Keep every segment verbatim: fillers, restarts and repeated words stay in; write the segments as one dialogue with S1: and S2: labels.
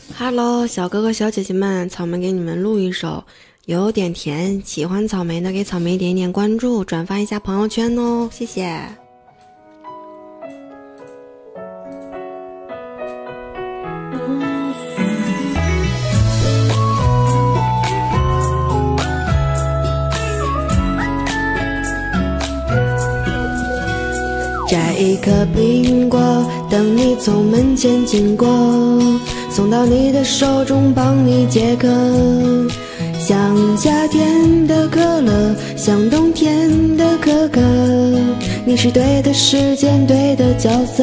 S1: Hello， 小哥哥小姐姐们，草莓给你们录一首，有点甜。喜欢草莓的给草莓点点关注，转发一下朋友圈哦，谢谢。摘一颗苹果，等你从门前经过，送到你的手中，帮你解渴。像夏天的可乐，像冬天的可可，你是对的时间，对的角色。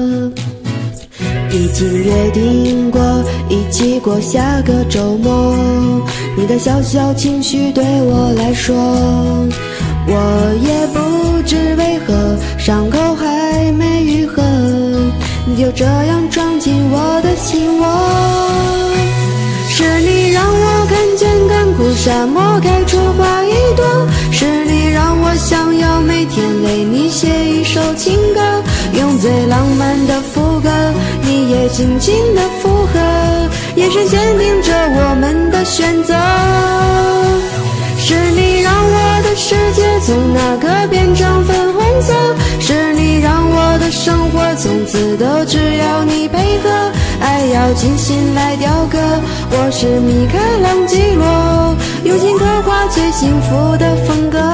S1: 已经约定过，一起过下个周末。你的小小情绪对我来说，我也不知为何，伤口还没愈合，你就这样闯进我的心窝。是你让我看见干枯沙漠开出花一朵，是你让我想要每天为你写一首情歌，用最浪漫的副歌，你也轻轻的附和，眼神坚定着我们的选择。是你让我的世界从那个变成粉红色，是你让我的生活从此都只要你配合，爱要精心来雕刻。我是米开朗基罗，用心刻画最幸福的风格。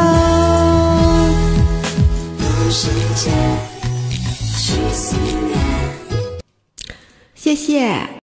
S1: 谢谢。